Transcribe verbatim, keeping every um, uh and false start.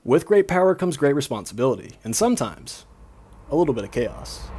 With great power comes great responsibility, and sometimes a little bit of chaos.